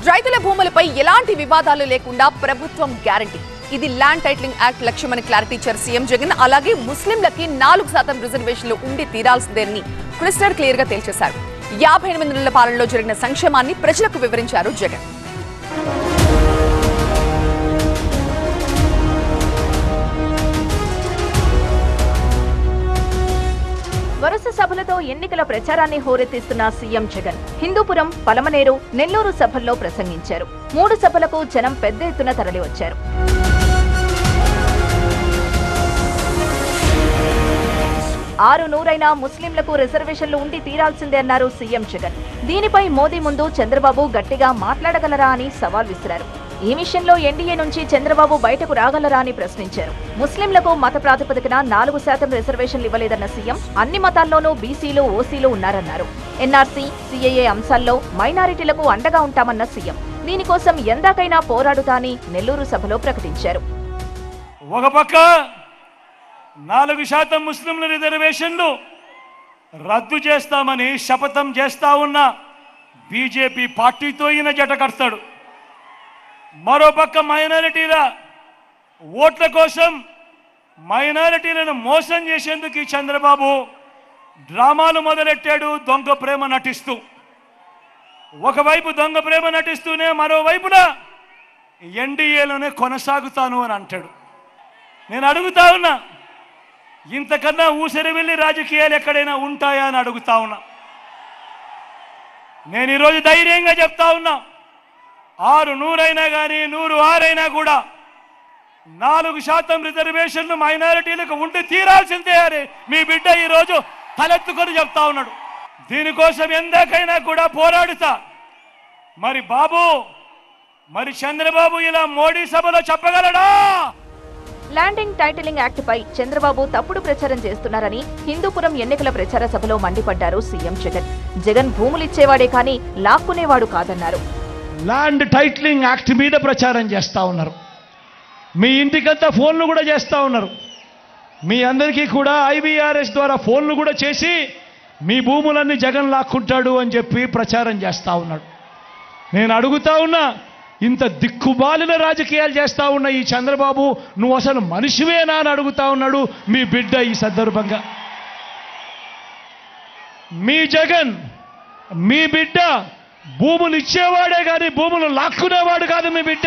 రైతుల భూములపై ఎలాంటి వివాదాలు లేకుండా ప్రభుత్వం గ్యారంటీ. ఇది ల్యాండ్ టైటిలింగ్ యాక్ట్ లక్ష్యమని క్లారిటీ ఇచ్చారు సీఎం జగన్. అలాగే ముస్లింలకి 4% రిజర్వేషన్లు ఉండి తీరాల్సిందేనని క్రిస్టల్ క్లియర్ గా తేల్చేశారు. 58 నెలల పాలనలో జరిగిన సంక్షేమాన్ని ప్రజలకు వివరించారు జగన్. వరుస సభలతో ఎన్నికల ప్రచారాన్ని హోరెత్తిస్తున్న సీఎం జగన్ హిందూపురం, పలమనేరు, నెల్లూరు సభల్లో ప్రసంగించారు. 3 సభలకు జనం పెద్ద ఎత్తున తరలివచ్చారు. ఆరు నూరైనా ముస్లింలకు రిజర్వేషన్లు ఉండి తీరాల్సిందే అన్నారు సీఎం జగన్. దీనిపై మోదీ ముందు చంద్రబాబు గట్టిగా మాట్లాడగలరా అని సవాల్ విసిరారు. ఈ విషయంలో ఎన్డీఏ నుంచి చంద్రబాబు బయటకు రాగలరా అని ప్రశ్నించారు. ముస్లింలకు మత ప్రాతిపదికన 4% రిజర్వేషన్లు ఇవ్వలేదన్న సీఎం అన్ని మతాల్లోనూ బీసీలు, ఓసీలు ఉన్నారన్నారు. ఎన్ఆర్సీ, సీఏఏ అంశాల్లో మైనారిటీలకు అండగా ఉంటామన్న సీఎం దీనికోసం ఎందాకైనా పోరాడుతా అని నెల్లూరు సభలో ప్రకటించారు. ఒక పక్క 4% ముస్లింల రిజర్వేషన్లు రద్దు చేస్తామని శపథం చేస్తా ఉన్న బీజేపీ పార్టీతో ఈయన జట కడతాడు. మరోపక్క మైనారిటీల ఓట్ల కోసం మైనారిటీలను మోసం చేసేందుకు ఈ చంద్రబాబు డ్రామాలు మొదలెట్టాడు. దొంగ ప్రేమ నటిస్తూ, ఒకవైపు దొంగ ప్రేమ నటిస్తూనే మరోవైపున ఎన్డీఏలోనే కొనసాగుతాను అని అంటాడు. నేను అడుగుతా ఉన్నా, ఇంతకన్నా ఊసరివెళ్ళి రాజకీయాలు ఎక్కడైనా ఉంటాయా అని అడుగుతా ఉన్నా. నేను ఈరోజు ధైర్యంగా చెప్తా ఉన్నా, 600 అయినా కానీ 106 అయినా కూడా 4% రిజర్వేషన్లు మైనారిటీలకు ఉండి తీరాల్సిందే అని మీ బిడ్డ ఈరోజు తలెత్తుకొని చెప్తా ఉన్నాడు. దీనికోసం ఎందాకైనా కూడా పోరాడుతా. మరి చంద్రబాబు ఇలా మోడీ సభలో చెప్పగలడా? ల్యాండింగ్ టైటిలింగ్ యాక్ట్ పై చంద్రబాబు తప్పుడు ప్రచారం చేస్తున్నారని హిందూపురం ఎన్నికల ప్రచార సభలో మండిపడ్డారు సీఎం జగన్. జగన్ భూములిచ్చేవాడే కానీ లాక్కునేవాడు కాదన్నారు. ల్యాండ్ టైటిలింగ్ యాక్ట్ మీద ప్రచారం చేస్తూ ఉన్నారు. మీ ఇంటికంతా ఫోన్లు కూడా చేస్తూ ఉన్నారు. మీ అందరికీ కూడా ఐవీఆర్ఎస్ ద్వారా ఫోన్లు కూడా చేసి మీ భూములన్నీ జగన్ లాక్కుంటాడు అని చెప్పి ప్రచారం చేస్తూ ఉన్నాడు. నేను అడుగుతా ఉన్నా, ఇంత దిక్కుబాలిన రాజకీయాలు చేస్తూ ఉన్న ఈ చంద్రబాబు నువ్వు అసలు మనిషివేనా అని అడుగుతా ఉన్నాడు మీ బిడ్డ. ఈ సందర్భంగా మీ జగన్, మీ బిడ్డ భూములు ఇచ్చేవాడే కానీ భూములు లాక్కునేవాడు కాదు మీ బిడ్డ.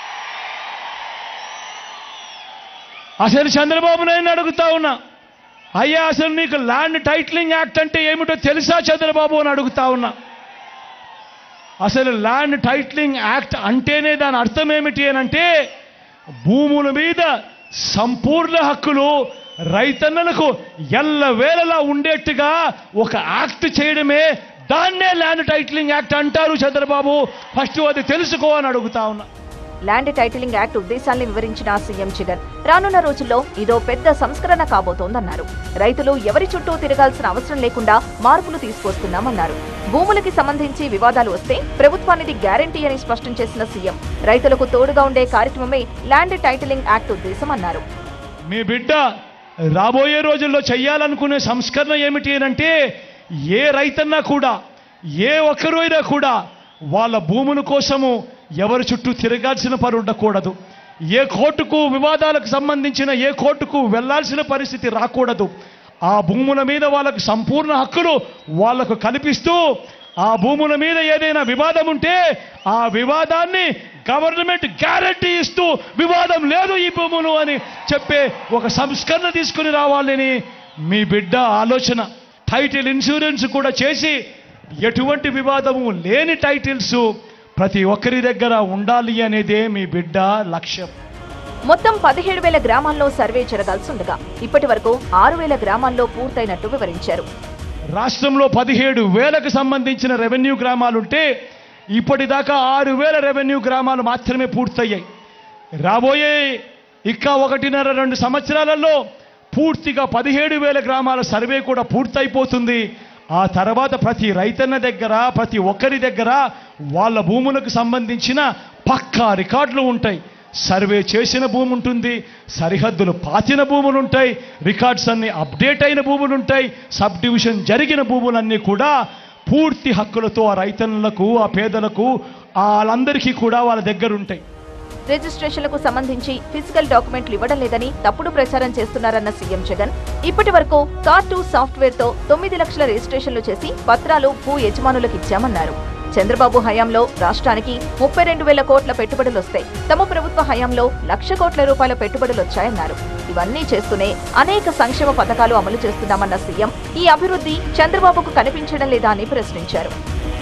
అసలు చంద్రబాబు నాయుడు అడుగుతా ఉన్నా, అయ్యా అసలు నీకు ల్యాండ్ టైటిలింగ్ యాక్ట్ అంటే ఏమిటో తెలుసా చంద్రబాబు అని అడుగుతా ఉన్నా. అసలు ల్యాండ్ టైటిలింగ్ యాక్ట్ అంటేనే దాని అర్థం ఏమిటి అని అంటే, భూముల మీద సంపూర్ణ హక్కులు రైతన్నలకు ఎల్లవేళలా ఉండేట్టుగా ఒక యాక్ట్ చేయడమే, దాన్నే ల్యాండ్ టైటిలింగ్ యాక్ట్ అంటారు చంద్రబాబు. ఫస్ట్ అది తెలుసుకో అని అడుగుతా ఉన్నా. ల్యాండ్ టైటిలింగ్ యాక్ట్ ఉద్దేశాల్ని వివరించిన సీఎం జగన్ రానున్న రోజుల్లో ఇదో పెద్ద సంస్కరణ కాబోతోందన్నారు. రైతులు ఎవరి చుట్టూ తిరగాల్సిన అవసరం లేకుండా మార్పులు తీసుకొస్తున్నామన్నారు. భూములకి సంబంధించి వివాదాలు వస్తే ప్రభుత్వానిది గ్యారంటీ అని స్పష్టం చేసిన సీఎం రైతులకు తోడుగా ఉండే కార్యక్రమమే ల్యాండ్ టైటిలింగ్ యాక్ట్ ఉద్దేశం అన్నారు. మీ బిడ్డ రాబోయే రోజుల్లో చెయ్యాలనుకునే సంస్కరణ ఏమిటి అంటే, ఏ రైతన్నా కూడా, ఏ ఒక్కరు అయినా కూడా వాళ్ళ భూముల కోసము ఎవరి చుట్టూ తిరగాల్సిన పని ఉండకూడదు. ఏ కోర్టుకు వివాదాలకు సంబంధించిన ఏ కోర్టుకు వెళ్లాల్సిన పరిస్థితి రాకూడదు. ఆ భూముల మీద వాళ్ళకు సంపూర్ణ హక్కులు వాళ్లకు కల్పిస్తూ, ఆ భూముల మీద ఏదైనా వివాదం ఉంటే ఆ వివాదాన్ని గవర్నమెంట్ గ్యారంటీ ఇస్తూ, వివాదం లేదు ఈ భూములు అని చెప్పే ఒక సంస్కరణ తీసుకుని రావాలని మీ బిడ్డ ఆలోచన. టైటిల్ ఇన్సూరెన్స్ కూడా చేసి ఎటువంటి వివాదము లేని టైటిల్స్ ప్రతి ఒక్కరి దగ్గర ఉండాలి అనేదే మీ బిడ్డ లక్ష్యం. మొత్తం 17,000 గ్రామాల్లో సర్వే జరగాల్సి ఉండగా ఇప్పటి వరకు 6,000 గ్రామాల్లో పూర్తయినట్టు వివరించారు. రాష్ట్రంలో 17,000కు సంబంధించిన రెవెన్యూ గ్రామాలుంటే ఇప్పటిదాకా 6,000 రెవెన్యూ గ్రామాలు మాత్రమే పూర్తయ్యాయి. రాబోయే ఇంకా 1.5-2 సంవత్సరాలలో పూర్తిగా 17,000 గ్రామాల సర్వే కూడా పూర్తయిపోతుంది. ఆ తర్వాత ప్రతి రైతన్న దగ్గర, ప్రతి ఒక్కరి దగ్గర వాళ్ళ భూములకు సంబంధించిన పక్కా రికార్డులు ఉంటాయి. సర్వే చేసిన భూమి ఉంటుంది, సరిహద్దులు పాతిన భూములు ఉంటాయి, రికార్డ్స్ అన్ని అప్డేట్ అయిన భూములు ఉంటాయి, సబ్ డివిజన్ జరిగిన భూములన్నీ కూడా పూర్తి హక్కులతో ఆ రైతన్నులకు, ఆ పేదలకు, వాళ్ళందరికీ కూడా వాళ్ళ దగ్గర ఉంటాయి. రిజిస్ట్రేషన్లకు సంబంధించి ఫిజికల్ డాక్యుమెంట్లు ఇవ్వడం లేదని తప్పుడు ప్రచారం చేస్తున్నారన్న సీఎం జగన్ ఇప్పటి వరకు కార్2 సాఫ్ట్వేర్ తో 9 లక్షల రిజిస్ట్రేషన్లు చేసి పత్రాలు భూ యజమానులకు ఇచ్చామన్నారు. చంద్రబాబు హయాంలో రాష్ట్రానికి 32,000 కోట్ల పెట్టుబడులొస్తాయి. తమ ప్రభుత్వ హయాంలో 1,00,000 కోట్ల రూపాయల పెట్టుబడులొచ్చాయన్నారు. ఇవన్నీ చేస్తూనే అనేక సంక్షేమ పథకాలు అమలు చేస్తున్నామన్న సీఎం ఈ అభివృద్ధి చంద్రబాబుకు కనిపించడం లేదా అని ప్రశ్నించారు.